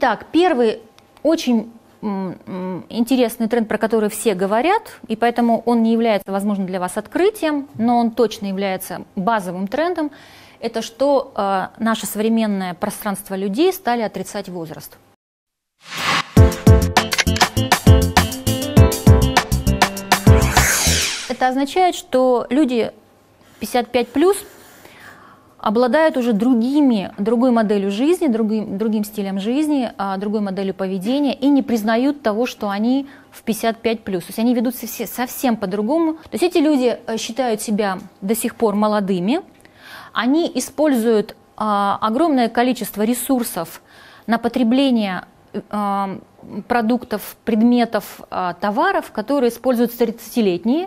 Итак, первый очень интересный тренд, про который все говорят, и поэтому он не является, возможно, для вас открытием, но он точно является базовым трендом, это что наше современное пространство людей стали отрицать возраст. Это означает, что люди 55+, обладают уже другой моделью жизни, другим стилем жизни, другой моделью поведения и не признают того, что они в 55+. То есть они ведут себя совсем по-другому. То есть эти люди считают себя до сих пор молодыми, они используют огромное количество ресурсов на потребление продуктов, предметов, товаров, которые используются 30-летние.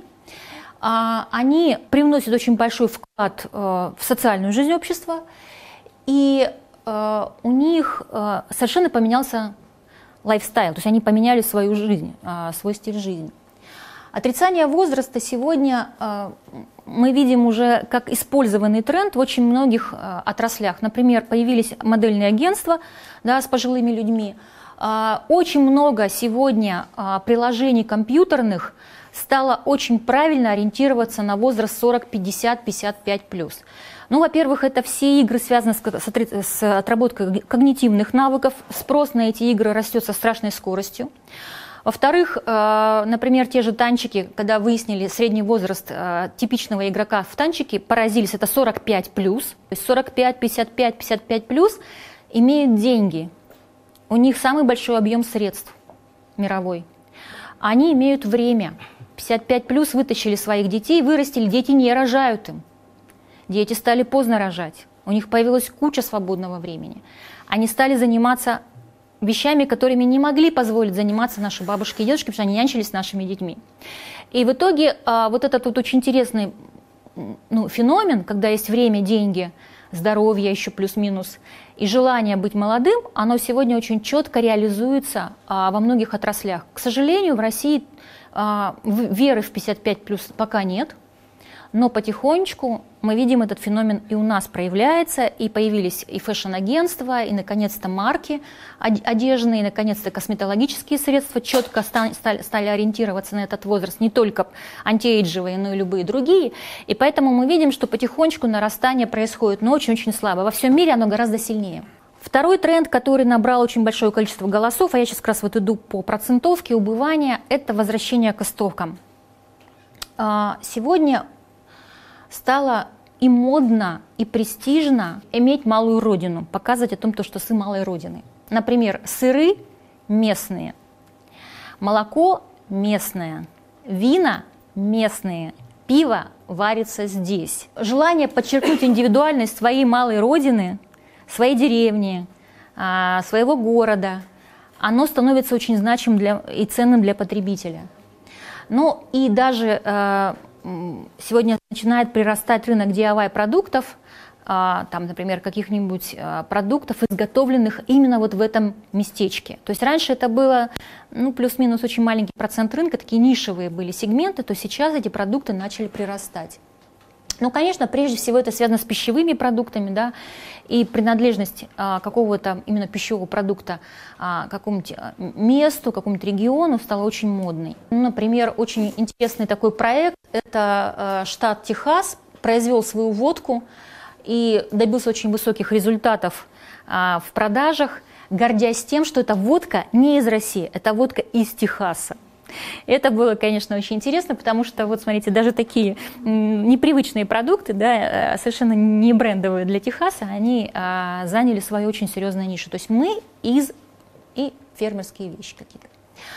Они привносят очень большой вклад в социальную жизнь общества, и у них совершенно поменялся лайфстайл, то есть они поменяли свою жизнь, свой стиль жизни. Отрицание возраста сегодня мы видим уже как использованный тренд в очень многих отраслях. Например, появились модельные агентства, да, с пожилыми людьми. Очень много сегодня приложений компьютерных стало очень правильно ориентироваться на возраст 40, 50, 55+. Ну, во-первых, это все игры связаны с отработкой когнитивных навыков. Спрос на эти игры растет со страшной скоростью. Во-вторых, например, те же танчики, когда выяснили средний возраст типичного игрока в танчике, поразились, это 45+. То есть 45, 55, 55+, имеют деньги. У них самый большой объем средств мировой. Они имеют время. 55+ вытащили своих детей, вырастили, дети не рожают им. Дети стали поздно рожать. У них появилась куча свободного времени. Они стали заниматься вещами, которыми не могли позволить заниматься наши бабушки и дедушки, потому что они нянчились с нашими детьми. И в итоге вот этот вот очень интересный феномен, когда есть время, деньги, здоровье еще плюс-минус, и желание быть молодым, оно сегодня очень четко реализуется во многих отраслях. К сожалению, в России веры в 55+ пока нет, но потихонечку мы видим, этот феномен и у нас проявляется, и появились и фэшн-агентства, и, наконец-то, марки одежные, и, наконец-то, косметологические средства четко стали ориентироваться на этот возраст, не только антиэйджевые, но и любые другие. И поэтому мы видим, что потихонечку нарастание происходит, но очень-очень слабо. Во всем мире оно гораздо сильнее. Второй тренд, который набрал очень большое количество голосов, а я сейчас как раз вот иду по процентовке убывания, это возвращение к истокам. Сегодня стало и модно, и престижно иметь малую родину, показывать о том, что сын малой родины. Например, сыры местные, молоко местное, вина местные, пиво варится здесь. Желание подчеркнуть индивидуальность своей малой родины, своей деревни, своего города, оно становится очень значимым и ценным для потребителя. Ну и даже сегодня начинает прирастать рынок DIY-продуктов, там, например, каких-нибудь продуктов, изготовленных именно вот в этом местечке. То есть раньше это было, плюс-минус очень маленький процент рынка, такие нишевые были сегменты, то сейчас эти продукты начали прирастать. Ну, конечно, прежде всего это связано с пищевыми продуктами, да, и принадлежность какого-то именно пищевого продукта какому-нибудь месту, какому-нибудь региону стала очень модной. Ну, например, очень интересный такой проект, это штат Техас произвел свою водку и добился очень высоких результатов в продажах, гордясь тем, что эта водка не из России, это водка из Техаса. Это было, конечно, очень интересно, потому что, вот смотрите, даже такие непривычные продукты, да, совершенно не брендовые для Техаса, они заняли свою очень серьезную нишу. То есть мы и фермерские вещи какие-то.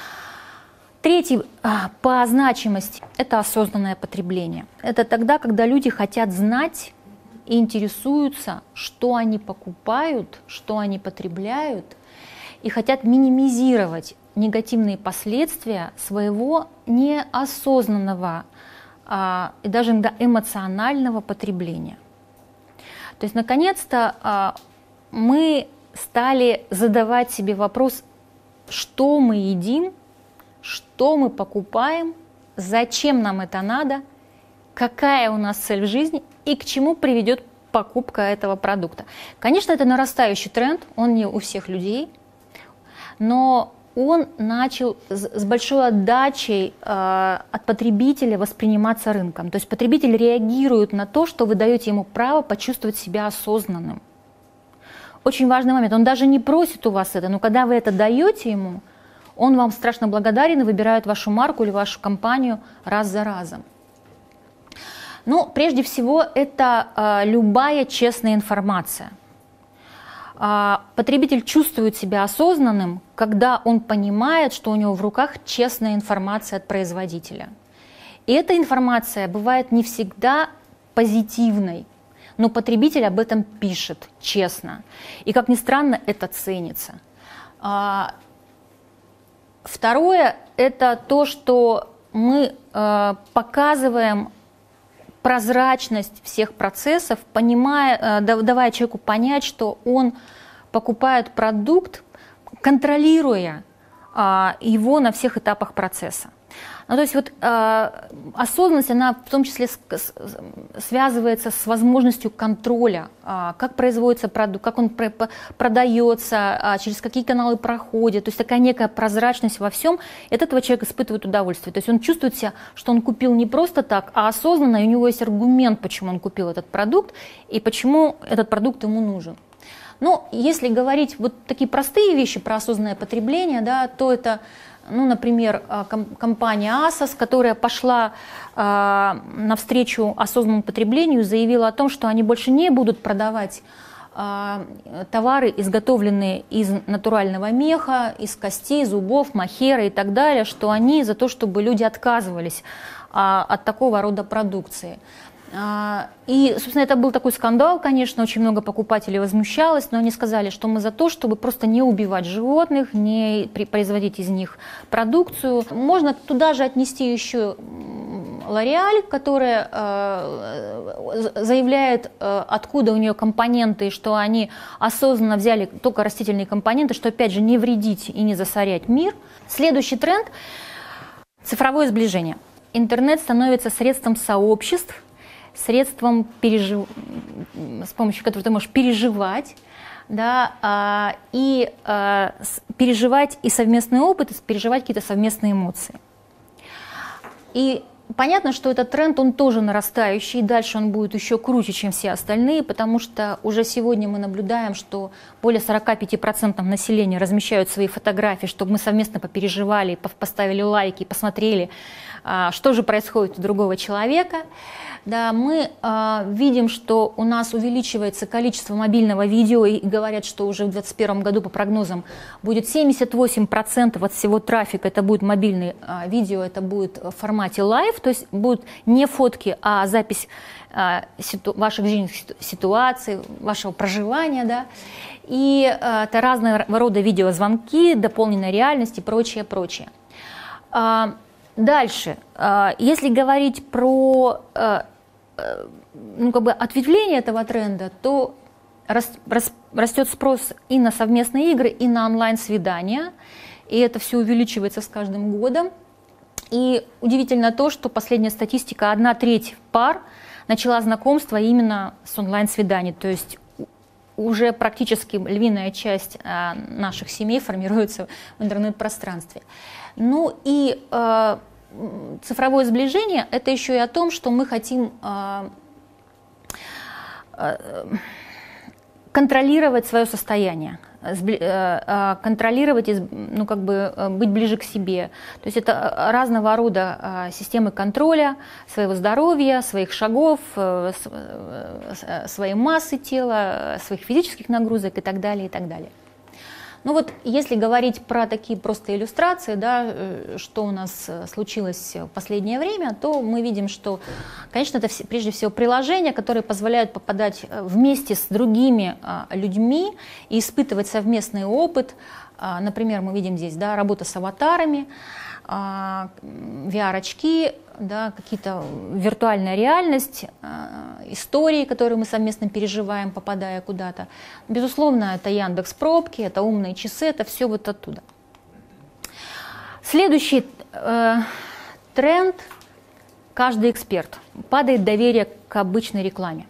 Третий по значимости – это осознанное потребление. Это тогда, когда люди хотят знать и интересуются, что они покупают, что они потребляют, и хотят минимизировать негативные последствия своего неосознанного и даже иногда эмоционального потребления. То есть, наконец-то, мы стали задавать себе вопрос, что мы едим, что мы покупаем, зачем нам это надо, какая у нас цель в жизни и к чему приведет покупка этого продукта. Конечно, это нарастающий тренд, он не у всех людей. но он начал с большой отдачей от потребителя восприниматься рынком. То есть потребитель реагирует на то, что вы даете ему право почувствовать себя осознанным. Очень важный момент. Он даже не просит у вас это, но когда вы это даете ему, он вам страшно благодарен и выбирает вашу марку или вашу компанию раз за разом. Ну, прежде всего, это любая честная информация. Потребитель чувствует себя осознанным, когда он понимает, что у него в руках честная информация от производителя. И эта информация бывает не всегда позитивной, но потребитель об этом пишет честно. И, как ни странно, это ценится. Второе – это то, что мы показываем прозрачность всех процессов, давая человеку понять, что он покупает продукт, контролируя его на всех этапах процесса. Ну, то есть вот осознанность, она в том числе связывается с возможностью контроля, как производится продукт, как он продается, через какие каналы проходит. То есть такая некая прозрачность во всем. И от этого человек испытывает удовольствие. То есть он чувствует себя, что он купил не просто так, а осознанно, и у него есть аргумент, почему он купил этот продукт и почему этот продукт ему нужен. Но если говорить вот такие простые вещи про осознанное потребление, да, то это, ну, например, компания Asos, которая пошла навстречу осознанному потреблению, заявила о том, что они больше не будут продавать товары, изготовленные из натурального меха, из костей, зубов, мохера и так далее, что они за то, чтобы люди отказывались от такого рода продукции. И, собственно, это был такой скандал, конечно, очень много покупателей возмущалось, но они сказали, что мы за то, чтобы просто не убивать животных, не производить из них продукцию. Можно туда же отнести еще L'Oréal, которая заявляет, откуда у нее компоненты, что они осознанно взяли только растительные компоненты, что, опять же, не вредить и не засорять мир. Следующий тренд – цифровое сближение. Интернет становится средством сообществ, средством, с помощью которого ты можешь переживать, да, переживать и совместный опыт, и переживать какие-то совместные эмоции. И понятно, что этот тренд, он тоже нарастающий, и дальше он будет еще круче, чем все остальные, потому что уже сегодня мы наблюдаем, что более 45% населения размещают свои фотографии, чтобы мы совместно попереживали, поставили лайки, посмотрели, что же происходит у другого человека. Да, мы видим, что у нас увеличивается количество мобильного видео, и говорят, что уже в 2021 году по прогнозам будет 78% от всего трафика, это будет мобильное видео, это будет в формате live, то есть будут не фотки, а запись ваших жизненных ситуаций, вашего проживания, да, и это разного рода видеозвонки, дополненная реальность и прочее, прочее. Дальше, если говорить про ответвление этого тренда, то растет спрос и на совместные игры, и на онлайн-свидания, и это все увеличивается с каждым годом. И удивительно то, что последняя статистика, 1/3 пар начала знакомство именно с онлайн-свиданий, то есть уже практически львиная часть наших семей формируется в интернет-пространстве. Ну и цифровое сближение – это еще и о том, что мы хотим контролировать свое состояние, контролировать, быть ближе к себе. То есть это разного рода системы контроля своего здоровья, своих шагов, своей массы тела, своих физических нагрузок и так далее, и так далее. Ну вот, если говорить про такие просто иллюстрации, да, что у нас случилось в последнее время, то мы видим, что, конечно, это прежде всего приложения, которые позволяют попадать вместе с другими людьми и испытывать совместный опыт. Например, мы видим здесь, да, работа с аватарами, VR-очки, да, какие-то виртуальная реальность, истории, которые мы совместно переживаем, попадая куда-то. Безусловно, это Яндекс.Пробки, это умные часы, это все вот оттуда. Следующий тренд – каждый эксперт. Падает доверие к обычной рекламе.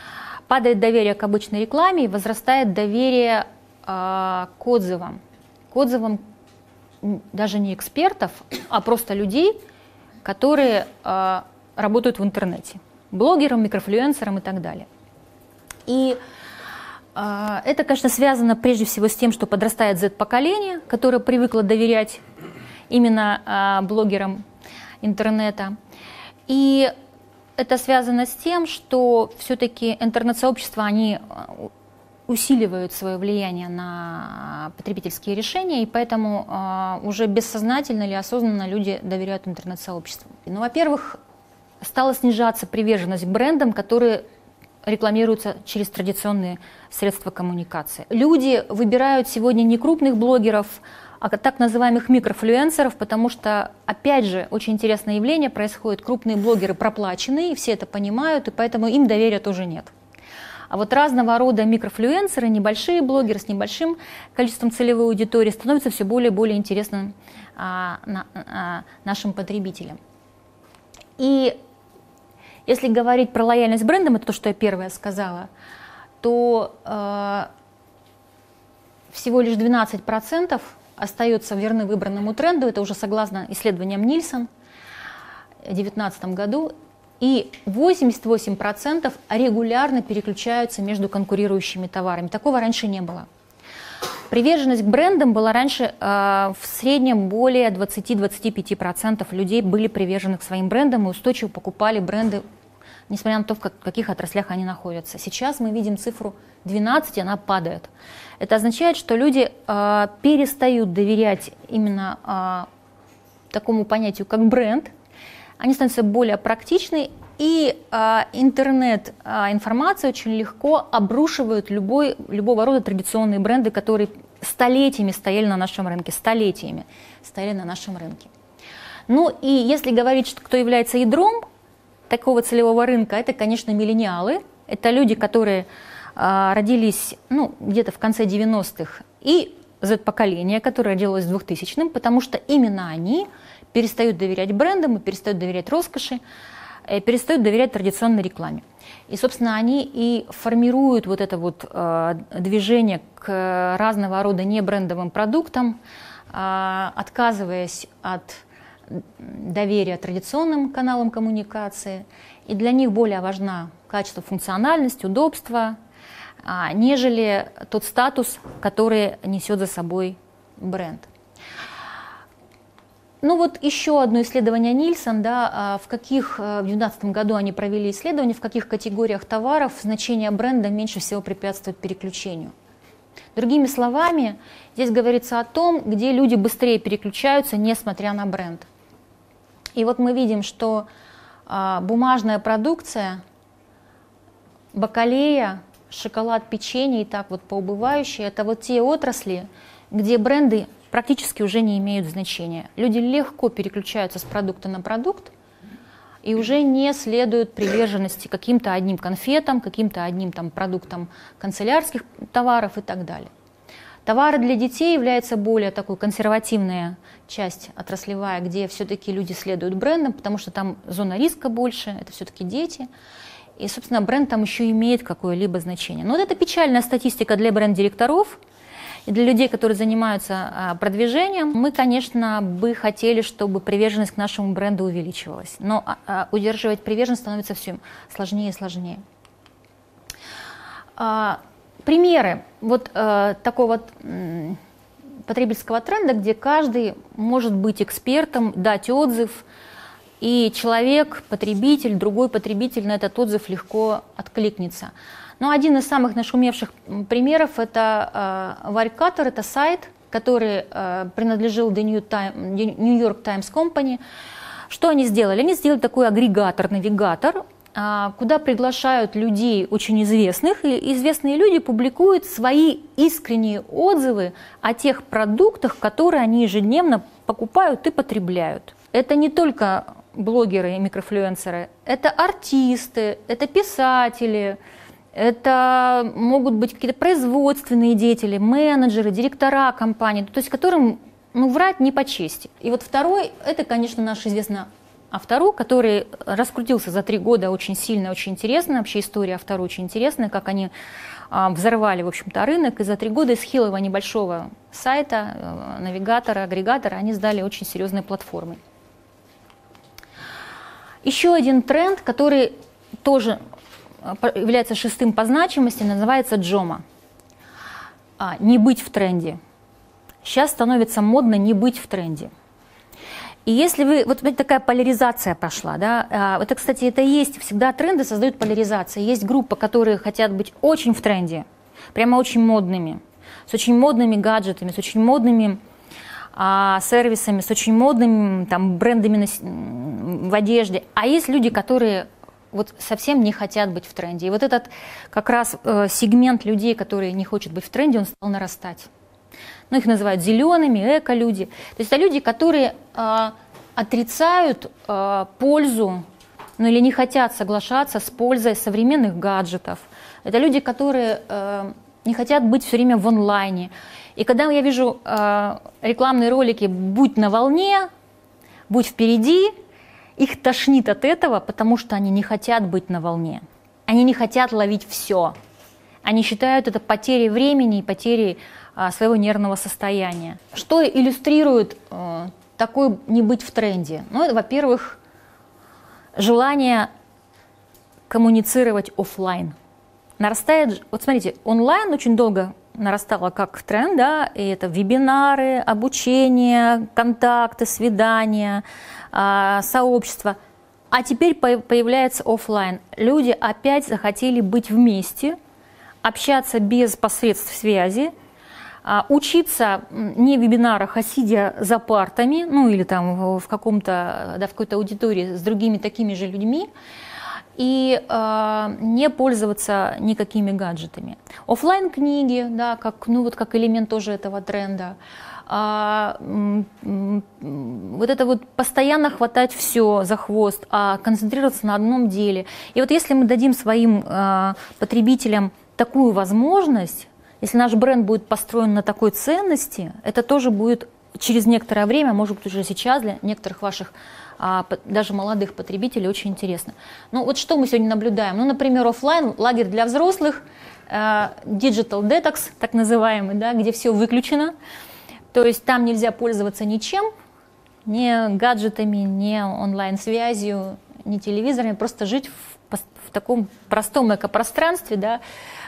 Падает доверие к обычной рекламе и возрастает доверие к отзывам отзывам даже не экспертов, а просто людей, которые работают в интернете. Блогерам, микроинфлюенсерам и так далее. И это, конечно, связано прежде всего с тем, что подрастает Z-поколение, которое привыкло доверять именно блогерам интернета. И это связано с тем, что все-таки интернет-сообщества, они усиливают свое влияние на потребительские решения, и поэтому уже бессознательно или осознанно люди доверяют интернет-сообществам. Ну, во-первых, стала снижаться приверженность к брендам, которые рекламируются через традиционные средства коммуникации. Люди выбирают сегодня не крупных блогеров, а так называемых микроинфлюенсеров, потому что, опять же, очень интересное явление происходит. Крупные блогеры проплаченные, все это понимают, и поэтому им доверия тоже нет. А вот разного рода микроинфлюенсеры, небольшие блогеры с небольшим количеством целевой аудитории становятся все более и более интересным нашим потребителям. И если говорить про лояльность брендам, это то, что я первое сказала, то всего лишь 12% остаются верны выбранному тренду, это уже согласно исследованиям Нильсон в 2019 году, и 88% регулярно переключаются между конкурирующими товарами. Такого раньше не было. Приверженность к брендам была раньше в среднем более 20-25% людей были привержены к своим брендам и устойчиво покупали бренды, несмотря на то, в каких отраслях они находятся. Сейчас мы видим цифру 12, и она падает. Это означает, что люди перестают доверять именно такому понятию, как бренд. Они становятся более практичны, и интернет-информация очень легко обрушивает любого рода традиционные бренды, которые столетиями стояли на нашем рынке, Ну и если говорить, что кто является ядром такого целевого рынка, это, конечно, миллениалы. Это люди, которые родились где-то в конце 90-х, и Z-поколение, которое родилось в 2000-м, потому что именно они перестают доверять брендам, и перестают доверять роскоши, перестают доверять традиционной рекламе. И, собственно, они и формируют вот это вот движение к разного рода небрендовым продуктам, отказываясь от доверия традиционным каналам коммуникации. И для них более важна качество, функциональность, удобство, нежели тот статус, который несет за собой бренд. Ну вот еще одно исследование Нильсон, в 2012 году они провели исследование, в каких категориях товаров значение бренда меньше всего препятствует переключению. Другими словами, здесь говорится о том, где люди быстрее переключаются, несмотря на бренд. И вот мы видим, что бумажная продукция, бакалея, шоколад, печенье и так вот по убывающей, это вот те отрасли, где бренды практически уже не имеют значения. Люди легко переключаются с продукта на продукт и уже не следуют приверженности каким-то одним конфетам, каким-то одним продуктам канцелярских товаров и так далее. Товары для детей является более такой консервативная часть отраслевая, где все-таки люди следуют брендам, потому что там зона риска больше, это все-таки дети. И, собственно, бренд там еще имеет какое-либо значение. Но вот это печальная статистика для бренд-директоров и для людей, которые занимаются продвижением. Мы, конечно, бы хотели, чтобы приверженность к нашему бренду увеличивалась. Но удерживать приверженность становится все сложнее и сложнее. Примеры вот такого потребительского тренда, где каждый может быть экспертом, дать отзыв, и человек, потребитель, другой потребитель на этот отзыв легко откликнется. Но один из самых нашумевших примеров – это Wirecutter, это сайт, который принадлежал The New York Times Company. Что они сделали? Они сделали такой агрегатор, навигатор, куда приглашают людей очень известных, и известные люди публикуют свои искренние отзывы о тех продуктах, которые они ежедневно покупают и потребляют. Это не только блогеры и микроинфлюенсеры, это артисты, это писатели, это могут быть какие-то производственные деятели, менеджеры, директора компаний, то есть которым врать не по чести. И вот второй, это, конечно, наш известно Автору, который раскрутился за 3 года очень сильно, очень интересно. Вообще история Автору очень интересная, как они взорвали, в общем-то, рынок. И за 3 года из хилого небольшого сайта, навигатора, агрегатора, они сдали очень серьезные платформы. Еще один тренд, который тоже является 6-м по значимости, называется джома. Не быть в тренде. Сейчас становится модно не быть в тренде. И если вы, вот такая поляризация пошла, да, это, кстати, это и есть, всегда тренды создают поляризацию. Есть группы, которые хотят быть очень в тренде, прямо очень модными, с очень модными гаджетами, с очень модными сервисами, с очень модными там, брендами в одежде. А есть люди, которые вот совсем не хотят быть в тренде. И вот этот как раз сегмент людей, которые не хотят быть в тренде, он стал нарастать. Ну, их называют зелеными, эко-люди. То есть это люди, которые отрицают пользу, ну или не хотят соглашаться с пользой современных гаджетов. Это люди, которые не хотят быть все время в онлайне. И когда я вижу рекламные ролики «Будь на волне», «Будь впереди», их тошнит от этого, потому что они не хотят быть на волне. Они не хотят ловить все. Они считают это потерей времени и потерей своего нервного состояния. Что иллюстрирует такое не быть в тренде? Ну, это, во-первых, желание коммуницировать офлайн. Нарастает, вот смотрите, онлайн очень долго нарастало как тренд, да, и это вебинары, обучение, контакты, свидания, сообщества. А теперь появляется офлайн. Люди опять захотели быть вместе, общаться без посредств связи, учиться не в вебинарах, а сидя за партами, ну или там в каком-то, да, в какой-то аудитории с другими такими же людьми, и не пользоваться никакими гаджетами. Оффлайн книги, да, как, ну, вот как элемент тоже этого тренда. Вот это вот постоянно хватать все за хвост, а концентрироваться на одном деле. И вот если мы дадим своим потребителям такую возможность, если наш бренд будет построен на такой ценности, это тоже будет через некоторое время, может быть уже сейчас для некоторых ваших даже молодых потребителей очень интересно. Ну вот что мы сегодня наблюдаем? Ну, например, офлайн, лагерь для взрослых, digital detox, так называемый, да, где все выключено. То есть там нельзя пользоваться ничем, ни гаджетами, ни онлайн-связью, ни телевизорами, просто жить в таком простом экопространстве, да,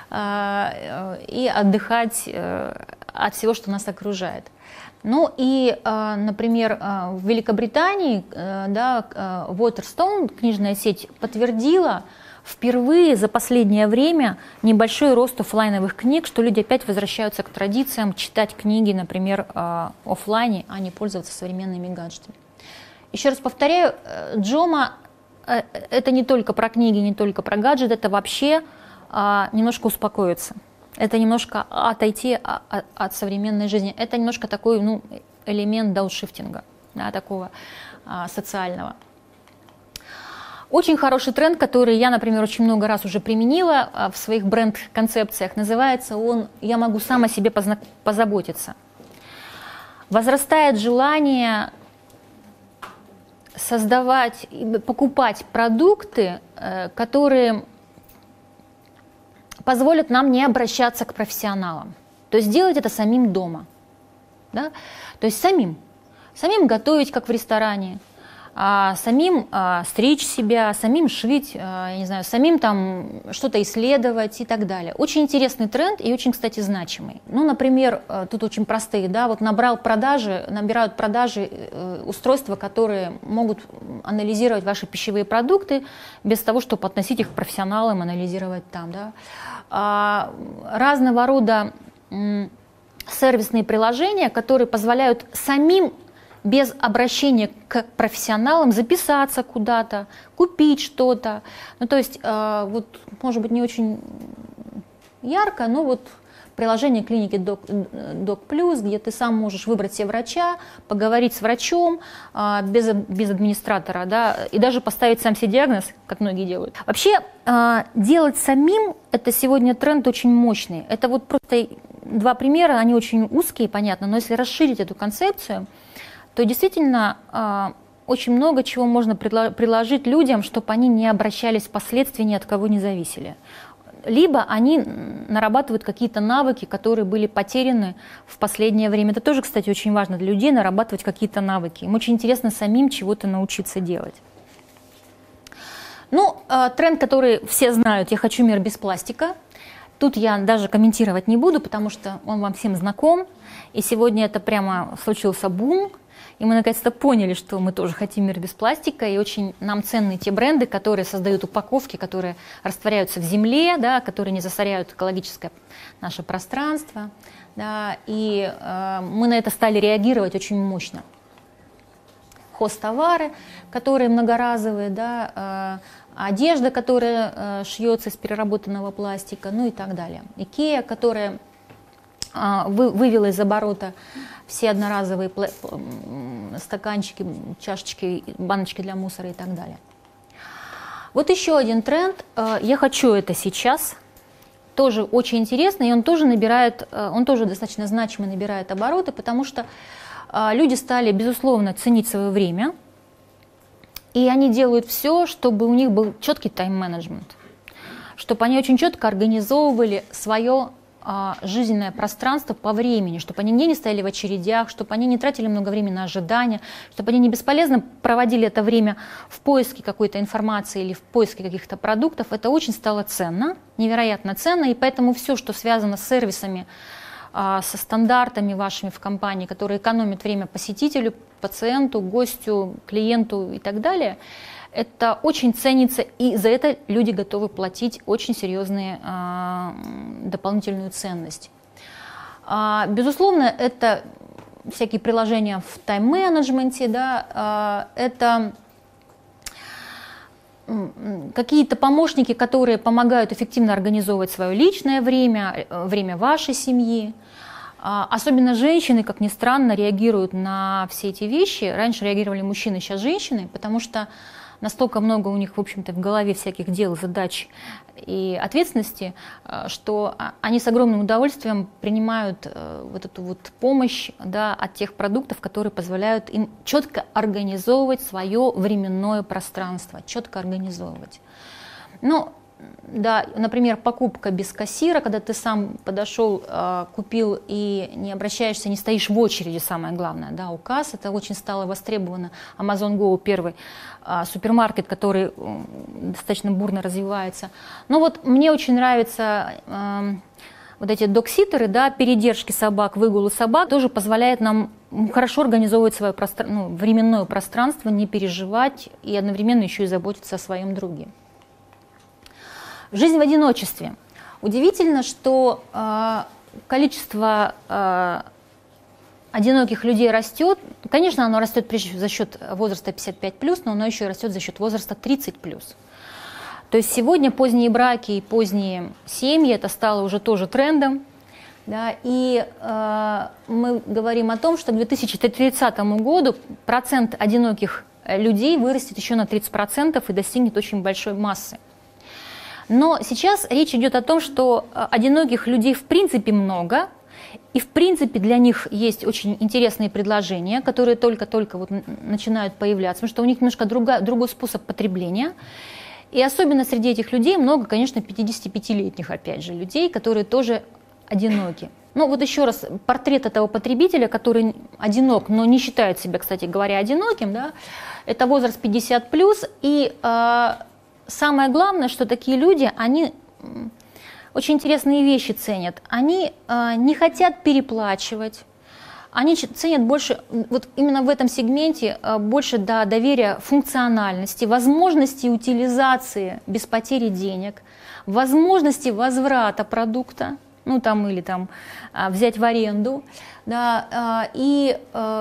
и отдыхать от всего, что нас окружает. Ну и, например, в Великобритании, да, Waterstone, книжная сеть, подтвердила впервые за последнее время небольшой рост офлайновых книг, что люди опять возвращаются к традициям читать книги, например, офлайне, а не пользоваться современными гаджетами. Еще раз повторяю, джома это не только про книги, не только про гаджеты, это вообще немножко успокоиться. Это немножко отойти от современной жизни. Это немножко такой, ну, элемент дауншифтинга, да, такого социального. Очень хороший тренд, который я, например, очень много раз уже применила в своих бренд-концепциях, называется он «Я могу сам о себе позаботиться». Возрастает желание создавать, покупать продукты, которые позволят нам не обращаться к профессионалам. То есть делать это самим дома. Да? То есть самим готовить, как в ресторане, самим стричь себя, самим шить, я не знаю, самим там что-то исследовать и так далее. Очень интересный тренд и очень, кстати, значимый. Ну, например, тут очень простые, да, вот набирают продажи устройства, которые могут анализировать ваши пищевые продукты без того, чтобы относить их к профессионалам, анализировать там, да. Разного рода сервисные приложения, которые позволяют самим без обращения к профессионалам записаться куда-то, купить что-то. Ну, то есть, вот, может быть, не очень ярко, но вот приложение клиники Doc+, где ты сам можешь выбрать себе врача, поговорить с врачом без администратора, да, и даже поставить сам себе диагноз, как многие делают. Вообще, делать самим – это сегодня тренд очень мощный. Это вот просто 2 примера, они очень узкие, понятно, но если расширить эту концепцию, то действительно очень много чего можно предложить людям, чтобы они не обращались впоследствии, ни от кого не зависели. Либо они нарабатывают какие-то навыки, которые были потеряны в последнее время. Это тоже, кстати, очень важно для людей, нарабатывать какие-то навыки. Им очень интересно самим чего-то научиться делать. Ну, тренд, который все знают, я хочу мир без пластика. Тут я даже комментировать не буду, потому что он вам всем знаком. И сегодня это прямо случился бум. И мы наконец-то поняли, что мы тоже хотим мир без пластика. И очень нам ценны те бренды, которые создают упаковки, которые растворяются в земле, да, которые не засоряют экологическое наше пространство. Да, и мы на это стали реагировать очень мощно. Хозтовары, которые многоразовые, да, одежда, которая шьется из переработанного пластика, ну и так далее. Икеа, которая вывела из оборота все одноразовые стаканчики, чашечки, баночки для мусора и так далее. Вот еще один тренд. Я хочу это сейчас. Тоже очень интересно, и он тоже достаточно значимо набирает обороты, потому что люди стали, безусловно, ценить свое время, и они делают все, чтобы у них был четкий тайм-менеджмент, чтобы они очень четко организовывали свое жизненное пространство по времени, чтобы они не стояли в очередях, чтобы они не тратили много времени на ожидания, чтобы они не бесполезно проводили это время в поиске какой-то информации или в поиске каких-то продуктов. Это очень стало ценно, невероятно ценно, и поэтому все, что связано с сервисами, со стандартами вашими в компании, которые экономят время посетителю, пациенту, гостю, клиенту и так далее, это очень ценится, и за это люди готовы платить очень серьезную дополнительную ценность. Безусловно, это всякие приложения в тайм-менеджменте, да, это какие-то помощники, которые помогают эффективно организовывать свое личное время, время вашей семьи. Особенно женщины, как ни странно, реагируют на все эти вещи. Раньше реагировали мужчины, сейчас женщины, потому что настолько много у них, в общем-то, в голове всяких дел, задач и ответственности, что они с огромным удовольствием принимают вот эту вот помощь, да, от тех продуктов, которые позволяют им четко организовывать свое временное пространство, четко организовывать. Ну, да, например, покупка без кассира, когда ты сам подошел, купил и не обращаешься, не стоишь в очереди, самое главное, да, у касс, это очень стало востребовано. Amazon Go первый супермаркет, который достаточно бурно развивается. Но вот мне очень нравятся вот эти догситеры, да, передержки собак, выгулы собак, тоже позволяет нам хорошо организовывать свое временное пространство, не переживать и одновременно еще и заботиться о своем друге. Жизнь в одиночестве. Удивительно, что количество одиноких людей растет. Конечно, оно растет прежде всего за счет возраста 55+, но оно еще и растет за счет возраста 30+. То есть сегодня поздние браки и поздние семьи, это стало уже тоже трендом. Да, и мы говорим о том, что к 2030 году процент одиноких людей вырастет еще на 30% и достигнет очень большой массы. Но сейчас речь идет о том, что одиноких людей в принципе много, и в принципе для них есть очень интересные предложения, которые только-только вот начинают появляться, потому что у них немножко другой способ потребления. И особенно среди этих людей много, конечно, 55-летних, опять же, людей, которые тоже одиноки. Ну вот еще раз, портрет этого потребителя, который одинок, но не считает себя, кстати говоря, одиноким, да, это возраст 50+, и самое главное, что такие люди, они очень интересные вещи ценят. Они не хотят переплачивать, они ценят больше, вот именно в этом сегменте, больше доверия функциональности, возможности утилизации без потери денег, возможности возврата продукта, ну там или там взять в аренду, да, и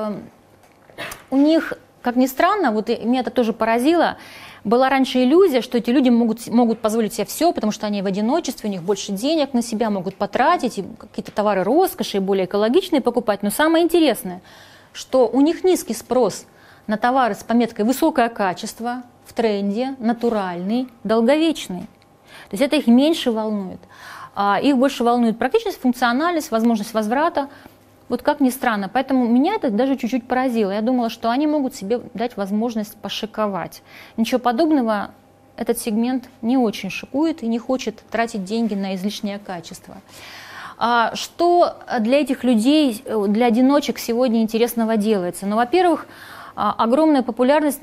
у них, как ни странно, вот меня это тоже поразило, была раньше иллюзия, что эти люди могут позволить себе все, потому что они в одиночестве, у них больше денег на себя, могут потратить, какие-то товары роскоши, более экологичные покупать. Но самое интересное, что у них низкий спрос на товары с пометкой «высокое качество», в тренде, натуральный, долговечный. То есть это их меньше волнует. Их больше волнует практичность, функциональность, возможность возврата. Вот как ни странно. Поэтому меня это даже чуть-чуть поразило. Я думала, что они могут себе дать возможность пошиковать. Ничего подобного этот сегмент не очень шикует и не хочет тратить деньги на излишнее качество. Что для этих людей, для одиночек сегодня интересного делается? Ну, во-первых, огромную популярность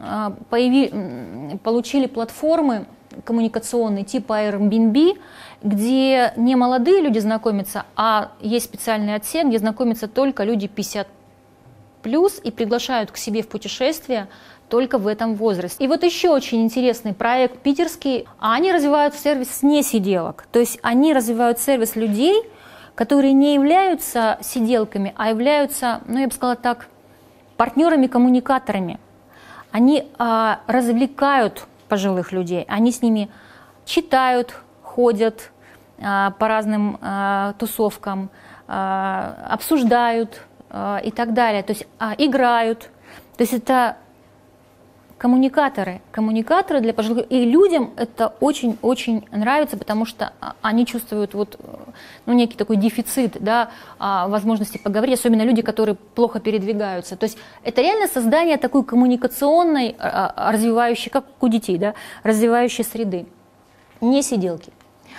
получили платформы коммуникационные типа Airbnb, где не молодые люди знакомятся, а есть специальный отсек, где знакомятся только люди 50+, и приглашают к себе в путешествие только в этом возрасте. И вот еще очень интересный проект питерский. Они развивают сервис не сиделок. То есть они развивают сервис людей, которые не являются сиделками, а являются, ну я бы сказала так, партнерами-коммуникаторами. Они развлекают пожилых людей, они с ними читают, ходят по разным тусовкам, обсуждают и так далее, то есть играют. То есть это коммуникаторы для пожилых. И людям это очень-очень нравится, потому что они чувствуют вот, ну, некий такой дефицит, да, возможности поговорить, особенно люди, которые плохо передвигаются. То есть это реально создание такой коммуникационной, развивающей, как у детей, да, развивающей среды. Не сиделки.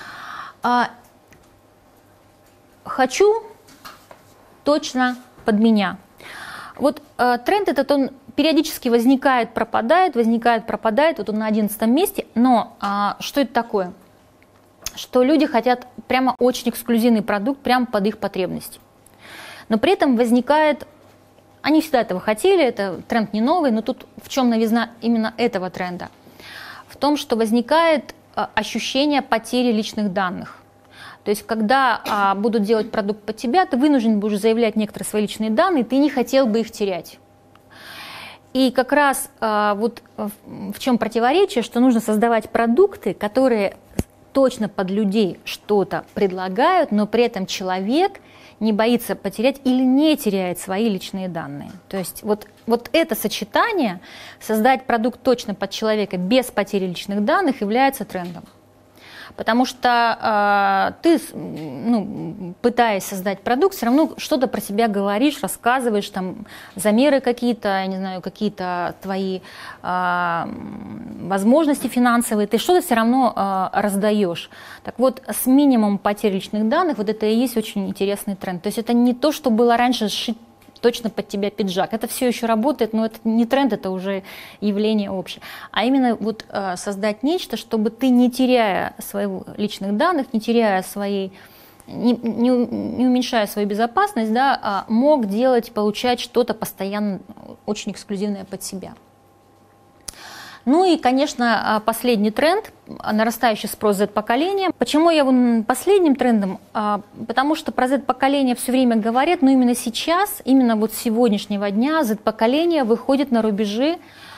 Хочу точно под меня. Вот тренд этот, он периодически возникает, пропадает, вот он на 11 месте, но что это такое? Что люди хотят прямо очень эксклюзивный продукт, прямо под их потребности. Но при этом возникает, они всегда этого хотели, это тренд не новый, но тут в чем новизна именно этого тренда? В том, что возникает ощущение потери личных данных. То есть, когда будут делать продукт под тебя, ты вынужден будешь заявлять некоторые свои личные данные, ты не хотел бы их терять. И как раз вот в чем противоречие, что нужно создавать продукты, которые точно под людей что-то предлагают, но при этом человек не боится потерять или не теряет свои личные данные. То есть вот это сочетание, создать продукт точно под человека без потери личных данных, является трендом. Потому что ты, ну, пытаясь создать продукт, все равно что-то про себя говоришь, рассказываешь, там, замеры какие-то, я не знаю, какие-то твои возможности финансовые, ты что-то все равно раздаешь. Так вот, с минимумом потерь личных данных, вот это и есть очень интересный тренд. То есть это не то, что было раньше сшить точно под тебя пиджак. Это все еще работает, но это не тренд, это уже явление общее. А именно вот создать нечто, чтобы ты, не теряя своих личных данных, не теряя своей, не уменьшая свою безопасность, да, мог делать, получать что-то постоянно очень эксклюзивное под себя. Ну и, конечно, последний тренд – нарастающий спрос Z-поколения. Почему я его последним трендом? Потому что про Z-поколение все время говорят, но именно сейчас, именно вот с сегодняшнего дня Z-поколение выходит на рубежи,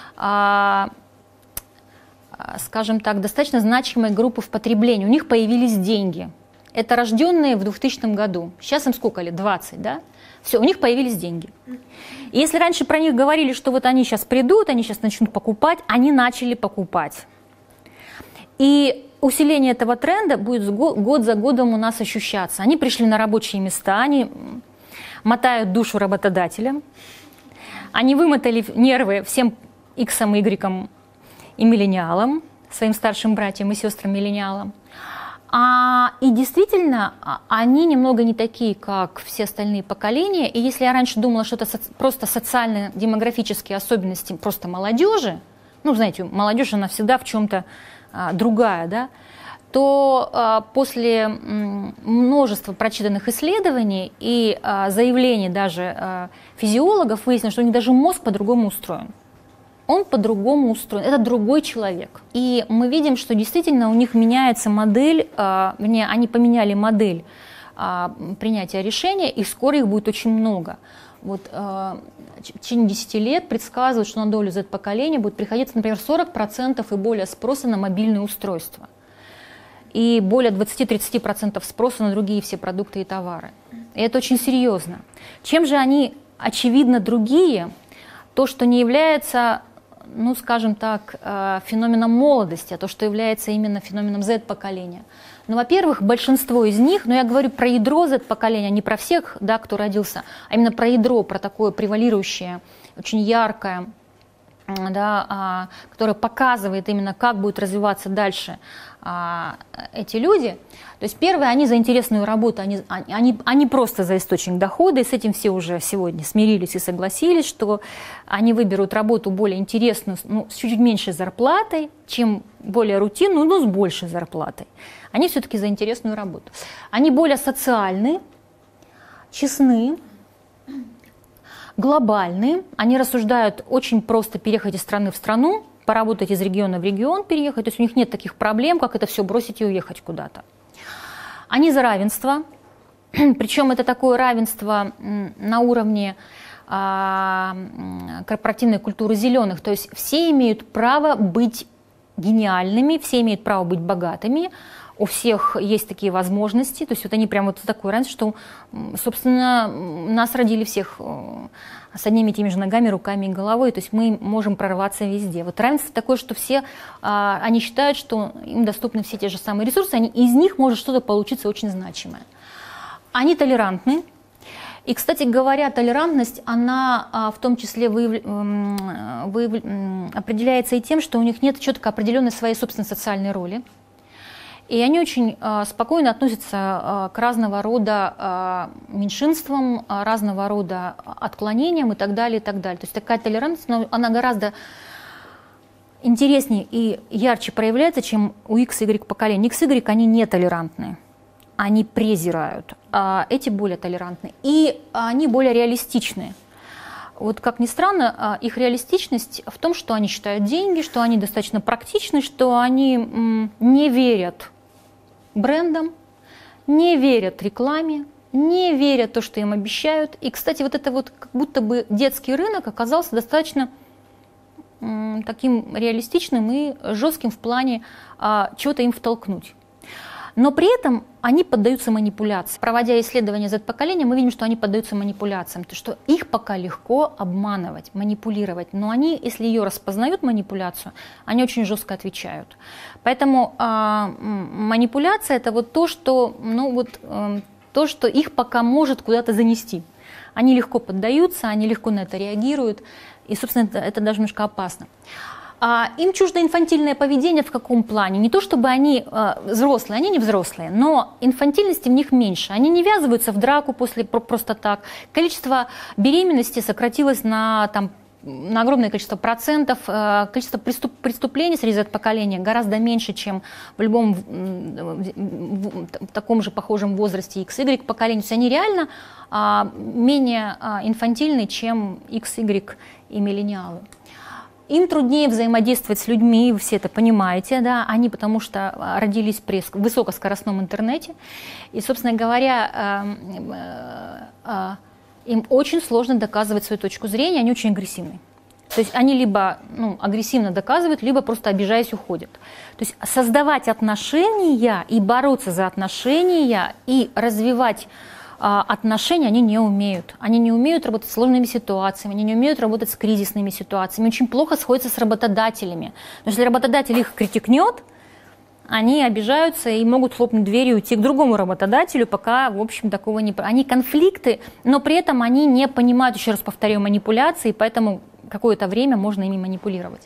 скажем так, достаточно значимой группы в потреблении. У них появились деньги. Это рожденные в 2000 году. Сейчас им сколько лет? 20, да? Все, у них появились деньги. И если раньше про них говорили, что вот они сейчас придут, они сейчас начнут покупать, они начали покупать. И усиление этого тренда будет год за годом у нас ощущаться. Они пришли на рабочие места, они мотают душу работодателям, они вымотали нервы всем иксам, игрекам и миллениалам, своим старшим братьям и сестрам миллениалам. И действительно, они немного не такие, как все остальные поколения. И если я раньше думала, что это просто социально-демографические особенности просто молодежи, ну, знаете, молодежь, она всегда в чем-то другая, да, то после множества прочитанных исследований и заявлений даже физиологов выяснилось, что у них даже мозг по-другому устроен. Он по-другому устроен, это другой человек. И мы видим, что действительно у них меняется модель, вернее, они поменяли модель принятия решения, и скоро их будет очень много. Вот в течение 10 лет предсказывают, что на долю Z-поколения будет приходиться, например, 40% и более спроса на мобильные устройства. И более 20-30% спроса на другие все продукты и товары. И это очень серьезно. Чем же они, очевидно, другие? То, что не является, ну, скажем так, феноменом молодости, а то, что является именно феноменом Z-поколения. Ну, во-первых, большинство из них, но я говорю про ядро Z-поколения, не про всех, да, кто родился, а именно про ядро, про такое превалирующее, очень яркое, да, которое показывает именно, как будет развиваться дальше эти люди. То есть первое, они за интересную работу, они просто за источник дохода, и с этим все уже сегодня смирились и согласились, что они выберут работу более интересную, ну, с чуть меньшей зарплатой, чем более рутинную, но с большей зарплатой. Они все-таки за интересную работу. Они более социальны, честны, глобальны. Они рассуждают очень просто переехать из страны в страну, поработать из региона в регион, переехать. То есть у них нет таких проблем, как это все бросить и уехать куда-то. Они за равенство. Причем это такое равенство на уровне корпоративной культуры зеленых. То есть все имеют право быть гениальными, все имеют право быть богатыми. У всех есть такие возможности, то есть вот они прям вот такое равенство, что, собственно, нас родили всех с одними и теми же ногами, руками и головой, то есть мы можем прорваться везде. Вот равенство такое, что все, они считают, что им доступны все те же самые ресурсы, из них может что-то получиться очень значимое. Они толерантны. И, кстати говоря, толерантность, она в том числе определяется и тем, что у них нет четко определенной своей собственной социальной роли. И они очень спокойно относятся к разного рода меньшинствам, разного рода отклонениям и так далее, и так далее. То есть такая толерантность, она гораздо интереснее и ярче проявляется, чем у X и Y поколения. X и Y, они не толерантны, они презирают, а эти более толерантны. И они более реалистичны. Вот как ни странно, их реалистичность в том, что они считают деньги, что они достаточно практичны, что они не верят брендам, не верят рекламе, не верят в то, что им обещают. И, кстати, вот это вот как будто бы детский рынок оказался достаточно таким реалистичным и жестким в плане чего-то им втолкнуть. Но при этом они поддаются манипуляции. Проводя исследования Z-поколения, мы видим, что они поддаются манипуляциям, то что их пока легко обманывать, манипулировать, но они, если ее распознают, манипуляцию, они очень жестко отвечают. Поэтому манипуляция – это вот то, что, то, что их пока может куда-то занести. Они легко поддаются, они легко на это реагируют, и, собственно, это даже немножко опасно. Им чуждо инфантильное поведение в каком плане? Не то, чтобы они взрослые, они не взрослые, но инфантильности в них меньше. Они не ввязываются в драку просто так. Количество беременности сократилось на огромное количество процентов. Количество преступлений среди Z-поколения гораздо меньше, чем в любом в таком же похожем возрасте X, Y поколения. То есть они реально менее инфантильны, чем X, Y и миллениалы. Им труднее взаимодействовать с людьми, вы все это понимаете, да, они потому что родились при высокоскоростном интернете, и, собственно говоря, им очень сложно доказывать свою точку зрения, они очень агрессивны. То есть они либо агрессивно доказывают, либо просто обижаясь уходят. То есть создавать отношения и бороться за отношения и развивать отношения они не умеют. Они не умеют работать с сложными ситуациями, они не умеют работать с кризисными ситуациями, очень плохо сходятся с работодателями. Но если работодатель их критикнет, они обижаются и могут хлопнуть дверью и уйти к другому работодателю, пока, в общем, такого не... Они конфликты, но при этом они не понимают, еще раз повторяю, манипуляции, поэтому какое-то время можно ими манипулировать.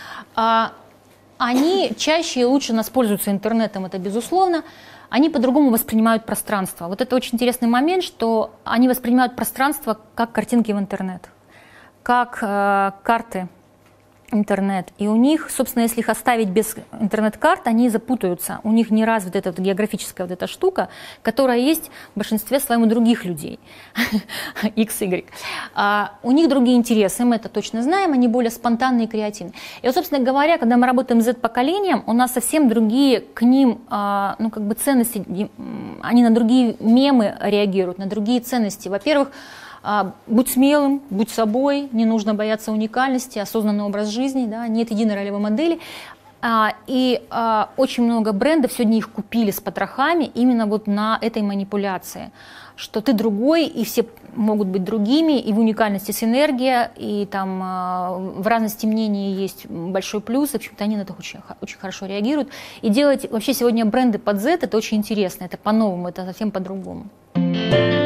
Они чаще и лучше нас пользуются интернетом, это безусловно. Они по-другому воспринимают пространство. Вот это очень интересный момент, что они воспринимают пространство как картинки в интернет, как карты интернет. И у них, собственно, если их оставить без интернет-карт, они запутаются. У них не развита эта географическая вот эта штука, которая есть в большинстве своем у других людей, X, Y. У них другие интересы, мы это точно знаем, они более спонтанные и креативные. И вот, собственно говоря, когда мы работаем с Z-поколением, у нас совсем другие к ним ценности, они на другие мемы реагируют, на другие ценности. Во-первых, будь смелым, будь собой, не нужно бояться уникальности, осознанный образ жизни, да, нет единой ролевой модели. Очень много брендов сегодня их купили с потрохами именно вот на этой манипуляции, что ты другой, и все могут быть другими, и в уникальности синергия, и там в разности мнений есть большой плюс, и, в общем-то, они на это очень, очень хорошо реагируют. И делать вообще сегодня бренды под Z — это очень интересно, это по-новому, это совсем по-другому.